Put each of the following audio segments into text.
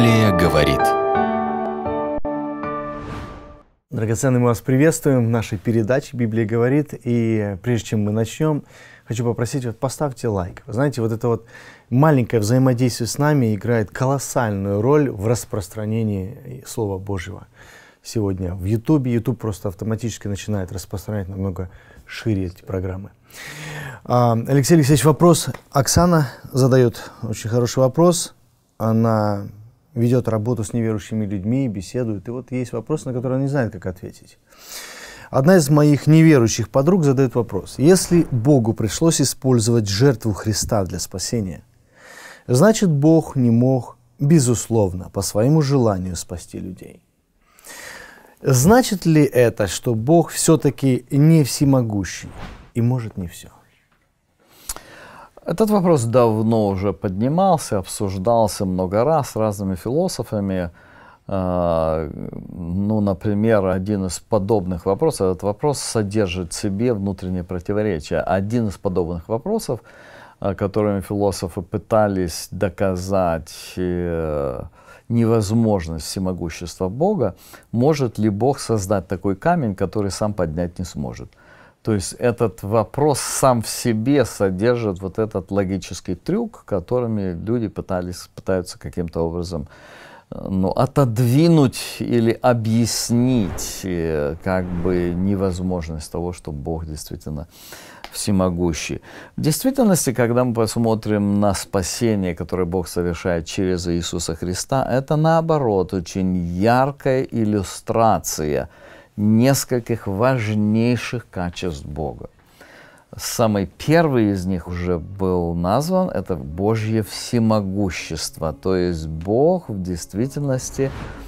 Библия говорит. Драгоценные, мы вас приветствуем в нашей передаче «Библия говорит». И прежде чем мы начнем, хочу попросить, поставьте лайк. Вы знаете, вот это вот маленькое взаимодействие с нами играет колоссальную роль в распространении Слова Божьего. Сегодня в YouTube. YouTube просто автоматически начинает распространять намного шире эти программы. Алексей Алексеевич, вопрос. Оксана задает очень хороший вопрос. Она ведет работу с неверующими людьми, беседует. И вот есть вопрос, на который она не знает, как ответить. Одна из моих неверующих подруг задает вопрос. Если Богу пришлось использовать жертву Христа для спасения, значит, Бог не мог, безусловно, по своему желанию спасти людей. Значит ли это, что Бог все-таки не всемогущий и может не все? Этот вопрос давно уже поднимался, обсуждался много раз разными философами. Например, один из подобных вопросов, этот вопрос содержит в себе внутреннее противоречие. Один из подобных вопросов, которыми философы пытались доказать невозможность всемогущества Бога, может ли Бог создать такой камень, который сам поднять не сможет? То есть этот вопрос сам в себе содержит вот этот логический трюк, которыми люди пытаются каким-то образом отодвинуть или объяснить невозможность того, что Бог действительно всемогущий. В действительности, когда мы посмотрим на спасение, которое Бог совершает через Иисуса Христа, это наоборот очень яркая иллюстрация нескольких важнейших качеств Бога. Самый первый из них уже был назван, это Божье всемогущество. То есть Бог в действительности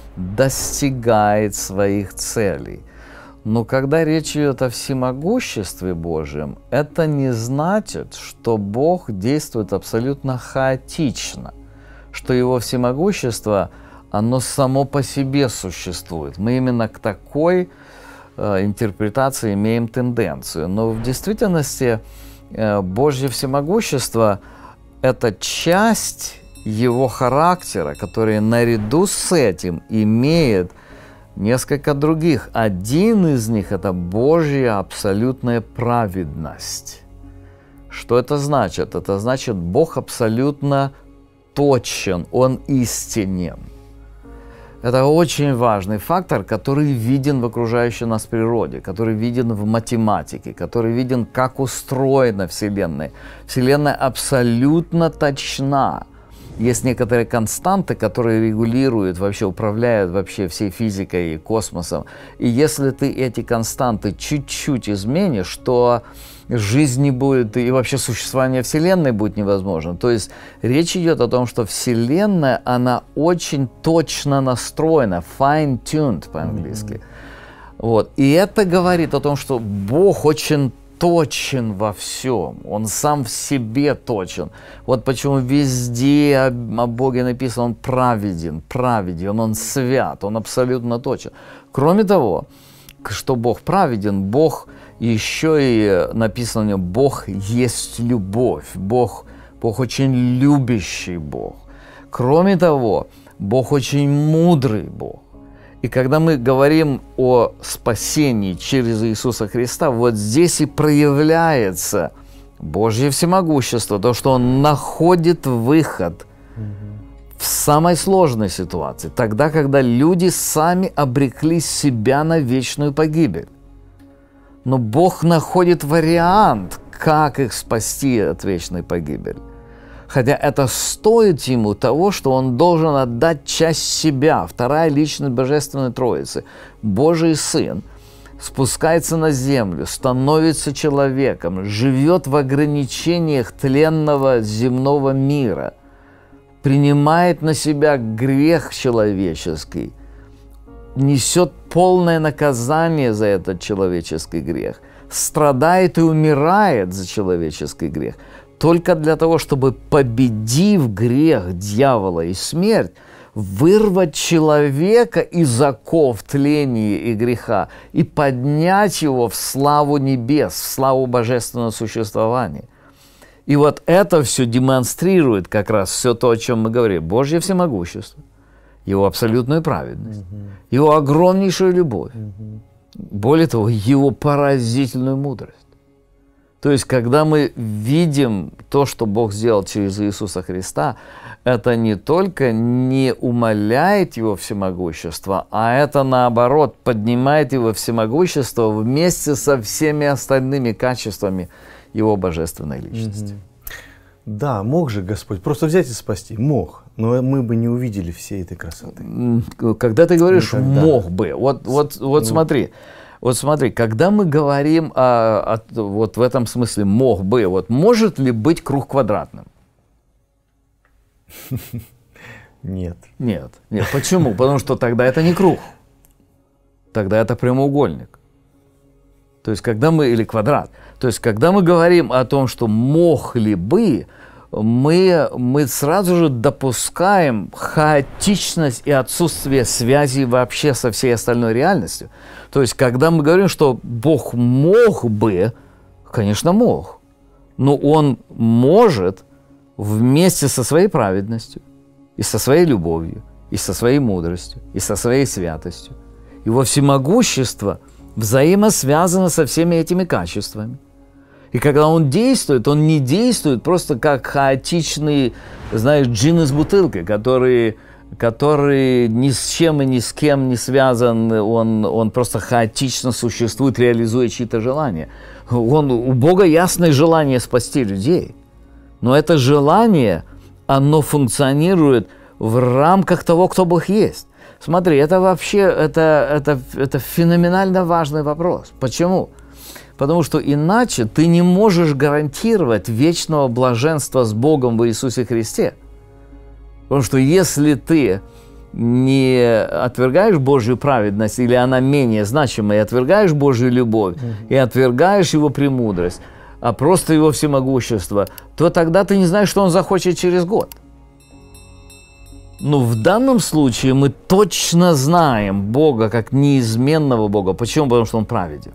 достигает своих целей. Но когда речь идет о всемогуществе Божьем, это не значит, что Бог действует абсолютно хаотично, что Его всемогущество оно само по себе существует. Мы именно к такой интерпретации имеем тенденцию. Но в действительности Божье всемогущество – это часть Его характера, которая наряду с этим имеет несколько других. Один из них – это Божья абсолютная праведность. Что это значит? Это значит, Бог абсолютно точен, Он истинен. Это очень важный фактор, который виден в окружающей нас природе, который виден в математике, который виден, как устроена Вселенная. Вселенная абсолютно точна. Есть некоторые константы, которые регулируют, вообще управляют вообще всей физикой и космосом. И если ты эти константы чуть-чуть изменишь, то жизнь не будет, и вообще существование Вселенной будет невозможно. То есть речь идет о том, что Вселенная, она очень точно настроена, fine-tuned по-английски. Вот. И это говорит о том, что Бог очень точен во всем, Он сам в себе точен. Вот почему везде о Боге написано, Он праведен, Он свят, Он абсолютно точен. Кроме того, что Бог праведен, Бог еще и написано у Него, Бог есть любовь, Бог очень любящий Бог. Кроме того, Бог очень мудрый Бог. И когда мы говорим о спасении через Иисуса Христа, вот здесь и проявляется Божье всемогущество, то, что Он находит выход в самой сложной ситуации, тогда, когда люди сами обрекли себя на вечную погибель. Но Бог находит вариант, как их спасти от вечной погибели. Хотя это стоит Ему того, что Он должен отдать часть себя. Вторая личность Божественной Троицы, Божий Сын, спускается на землю, становится человеком, живет в ограничениях тленного земного мира, принимает на себя грех человеческий, несет полное наказание за этот человеческий грех, страдает и умирает за человеческий грех, только для того, чтобы, победив грех, дьявола и смерть, вырвать человека из оков тления и греха и поднять его в славу небес, в славу божественного существования. И вот это все демонстрирует как раз все то, о чем мы говорим. Божье всемогущество, Его абсолютную праведность, Его огромнейшую любовь, более того, Его поразительную мудрость. То есть, когда мы видим то, что Бог сделал через Иисуса Христа, это не только не умаляет Его всемогущество, а это, наоборот, поднимает Его всемогущество вместе со всеми остальными качествами Его божественной личности. Да, мог же Господь просто взять и спасти, мог, но мы бы не увидели всей этой красоты. Когда ты говоришь «мог бы», смотри. Вот смотри, когда мы говорим вот в этом смысле «мог бы», вот может ли быть круг квадратным? Нет. Нет. Почему? Потому что тогда это не круг. Тогда это прямоугольник. То есть, когда мы, или квадрат. То есть, когда мы говорим о том, что мог ли бы, мы сразу же допускаем хаотичность и отсутствие связи вообще со всей остальной реальностью. То есть, когда мы говорим, что Бог мог бы, конечно, мог, но Он может вместе со своей праведностью, и со своей любовью, и со своей мудростью, и со своей святостью. Его всемогущество взаимосвязано со всеми этими качествами. И когда Он действует, Он не действует просто как хаотичный, знаешь, джин из бутылки, который ни с чем и ни с кем не связан, он просто хаотично существует, реализуя чьи-то желания. У Бога ясное желание спасти людей, но это желание, оно функционирует в рамках того, кто Бог есть. Смотри, это вообще, это феноменально важный вопрос. Почему? Потому что иначе ты не можешь гарантировать вечного блаженства с Богом в Иисусе Христе. Потому что если ты не отвергаешь Божью праведность, или она менее значима, и отвергаешь Божью любовь, и отвергаешь Его премудрость, а просто Его всемогущество, то тогда ты не знаешь, что Он захочет через год. Но в данном случае мы точно знаем Бога как неизменного Бога. Почему? Потому что Он праведен.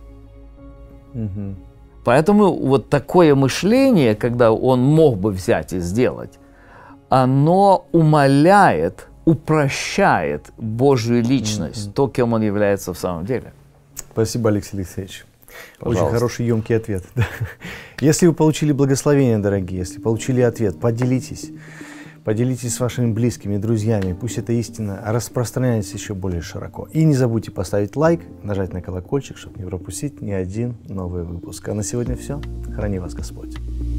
Поэтому вот такое мышление, когда Он мог бы взять и сделать, оно умаляет, упрощает Божью личность, то, кем Он является в самом деле. Спасибо, Алексей Алексеевич. Пожалуйста. Очень хороший, емкий ответ. Если вы получили благословение, дорогие, если получили ответ, поделитесь. Поделитесь с вашими близкими, друзьями. Пусть эта истина распространяется еще более широко. И не забудьте поставить лайк, нажать на колокольчик, чтобы не пропустить ни один новый выпуск. А на сегодня все. Храни вас Господь.